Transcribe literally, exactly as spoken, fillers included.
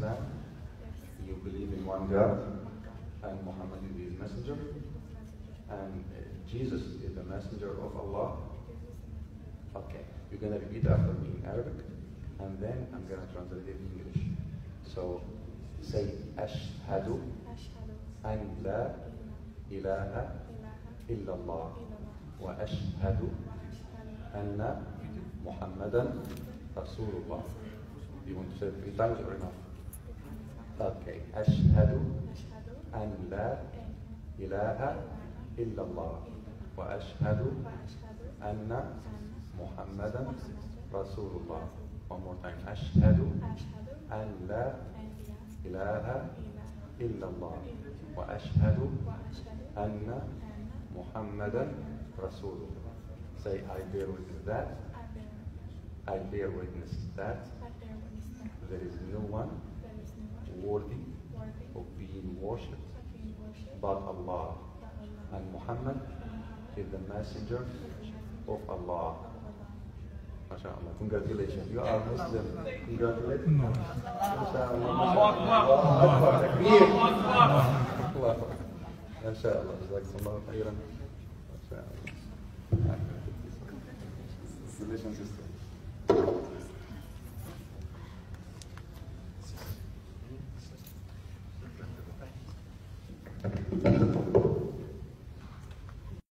Islam? Yes. You believe in one God, and Muhammad is his messenger, and uh, Jesus is the messenger of Allah. Okay, you're gonna repeat after me in Arabic, and then I'm gonna translate it in English. So say Ashhadu أشهد an la ilaha إله illa Allah إلا الله wa ashhadu وأشهد anna Muhammadan Rasulullah. You want to say it three times or enough? Okay. Ashhadu أشهد an la أن ilaha illa Allah wa ashhadu وأشهد anna أن Muhammadan Rasulullah. One more time. Ashhadu أشهد an la أن لا ilaha إله illa Allah wa ashhadu وأشهد anna أن Muhammadan Rasulullah. Say, I bear witness that. I bear I bear witness that I bear witness that there is no one there is no one worthy worthy of being worshipped of being worshipped but Allah, but Allah, and Muhammad is the messenger of Allah. MashaAllah. Congratulations. You are Muslim. Congratulations. MashaAllah. Allahu Akbar. Takbir. Allahu Akbar. MashaAllah. Jazakumullah khairan. MashaAllah. Congratulations, sister.